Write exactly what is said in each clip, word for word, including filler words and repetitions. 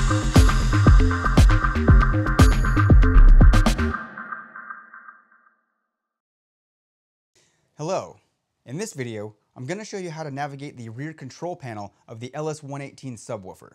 Hello. In this video, I'm going to show you how to navigate the rear control panel of the L S one eighteen subwoofer.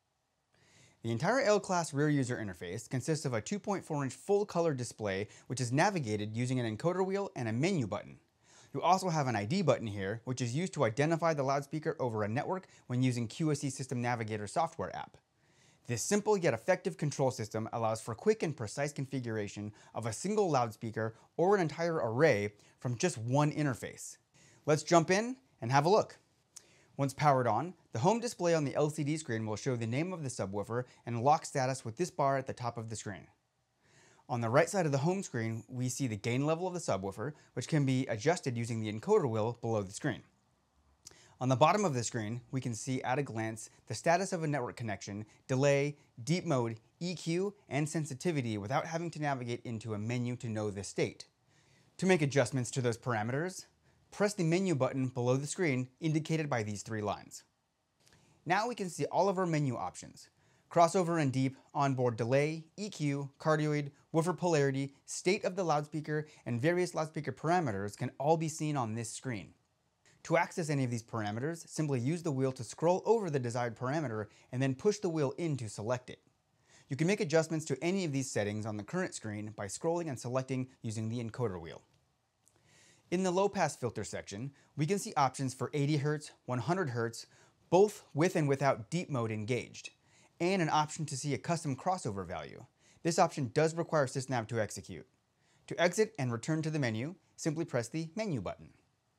The entire L-Class rear user interface consists of a two point four inch full-color display which is navigated using an encoder wheel and a menu button. You also have an I D button here, which is used to identify the loudspeaker over a network when using Q S C System Navigator software app. This simple yet effective control system allows for quick and precise configuration of a single loudspeaker or an entire array from just one interface. Let's jump in and have a look. Once powered on, the home display on the L C D screen will show the name of the subwoofer and lock status with this bar at the top of the screen. On the right side of the home screen, we see the gain level of the subwoofer, which can be adjusted using the encoder wheel below the screen. On the bottom of the screen, we can see at a glance the status of a network connection, delay, deep mode, E Q, and sensitivity without having to navigate into a menu to know the state. To make adjustments to those parameters, press the menu button below the screen indicated by these three lines. Now we can see all of our menu options. Crossover and deep, onboard delay, E Q, cardioid, woofer polarity, state of the loudspeaker, and various loudspeaker parameters can all be seen on this screen. To access any of these parameters, simply use the wheel to scroll over the desired parameter and then push the wheel in to select it. You can make adjustments to any of these settings on the current screen by scrolling and selecting using the encoder wheel. In the low-pass filter section, we can see options for eighty hertz, one hundred hertz, both with and without deep mode engaged, and an option to see a custom crossover value. This option does require SysNav to execute. To exit and return to the menu, simply press the menu button.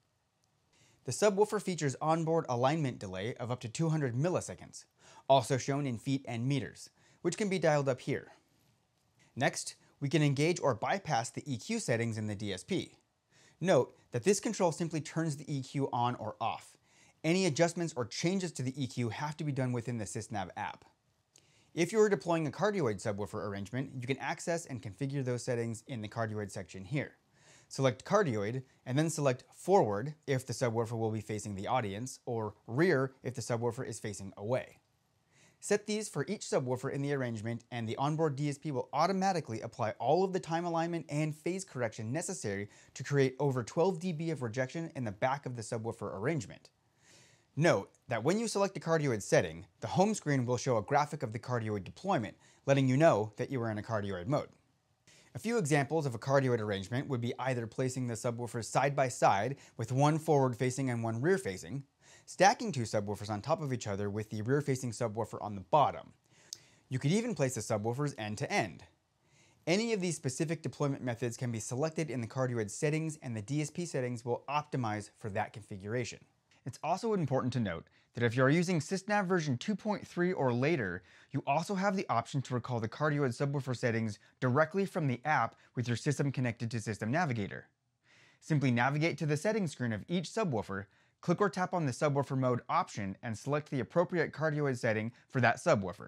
The subwoofer features onboard alignment delay of up to two hundred milliseconds, also shown in feet and meters, which can be dialed up here. Next, we can engage or bypass the E Q settings in the D S P. Note that this control simply turns the E Q on or off. Any adjustments or changes to the E Q have to be done within the SysNav app. If you are deploying a cardioid subwoofer arrangement, you can access and configure those settings in the cardioid section here. Select cardioid, and then select forward if the subwoofer will be facing the audience, or rear if the subwoofer is facing away. Set these for each subwoofer in the arrangement, and the onboard D S P will automatically apply all of the time alignment and phase correction necessary to create over twelve D B of rejection in the back of the subwoofer arrangement. Note that when you select the cardioid setting, the home screen will show a graphic of the cardioid deployment, letting you know that you are in a cardioid mode. A few examples of a cardioid arrangement would be either placing the subwoofers side by side with one forward facing and one rear facing, stacking two subwoofers on top of each other with the rear facing subwoofer on the bottom. You could even place the subwoofers end to end. Any of these specific deployment methods can be selected in the cardioid settings, and the D S P settings will optimize for that configuration. It's also important to note that if you are using SysNav version two point three or later, you also have the option to recall the cardioid subwoofer settings directly from the app with your system connected to System Navigator. Simply navigate to the settings screen of each subwoofer, click or tap on the subwoofer mode option, and select the appropriate cardioid setting for that subwoofer.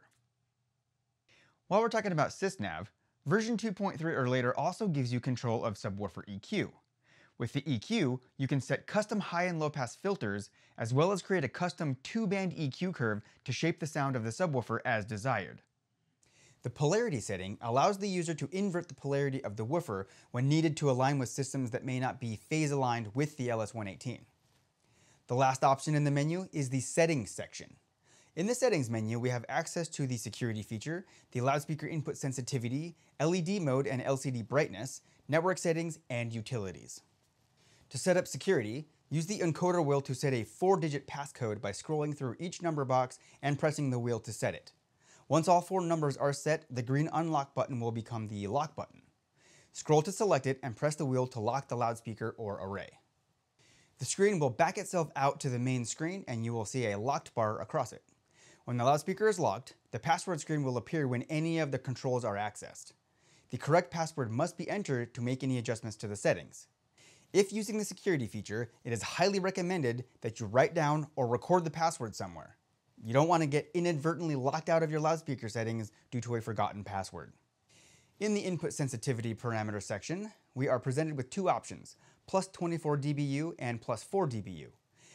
While we're talking about SysNav, version two point three or later also gives you control of subwoofer E Q. With the E Q, you can set custom high and low pass filters, as well as create a custom two-band E Q curve to shape the sound of the subwoofer as desired. The polarity setting allows the user to invert the polarity of the woofer when needed to align with systems that may not be phase aligned with the L S one eighteen. The last option in the menu is the settings section. In the settings menu, we have access to the security feature, the loudspeaker input sensitivity, L E D mode and L C D brightness, network settings, and utilities. To set up security, use the encoder wheel to set a four-digit passcode by scrolling through each number box and pressing the wheel to set it. Once all four numbers are set, the green unlock button will become the lock button. Scroll to select it and press the wheel to lock the loudspeaker or array. The screen will back itself out to the main screen, and you will see a locked bar across it. When the loudspeaker is locked, the password screen will appear when any of the controls are accessed. The correct password must be entered to make any adjustments to the settings. If using the security feature, it is highly recommended that you write down or record the password somewhere. You don't want to get inadvertently locked out of your loudspeaker settings due to a forgotten password. In the input sensitivity parameter section, we are presented with two options, plus twenty-four D B U and plus four D B U.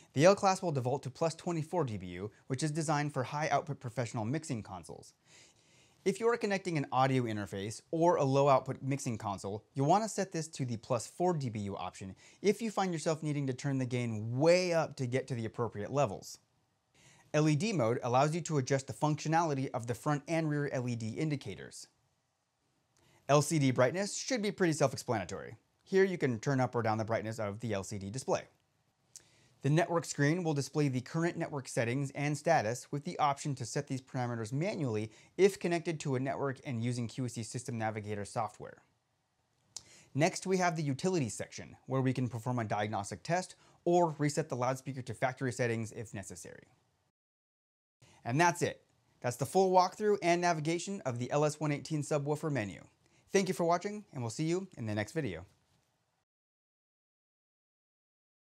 The L class will default to plus twenty-four D B U, which is designed for high output professional mixing consoles. If you are connecting an audio interface or a low output mixing console, you'll want to set this to the plus four D B U option if you find yourself needing to turn the gain way up to get to the appropriate levels. L E D mode allows you to adjust the functionality of the front and rear L E D indicators. L C D brightness should be pretty self-explanatory. Here you can turn up or down the brightness of the L C D display. The network screen will display the current network settings and status with the option to set these parameters manually if connected to a network and using Q S C System Navigator software. Next, we have the utilities section, where we can perform a diagnostic test or reset the loudspeaker to factory settings if necessary. And that's it. That's the full walkthrough and navigation of the L S one eighteen subwoofer menu. Thank you for watching, and we'll see you in the next video.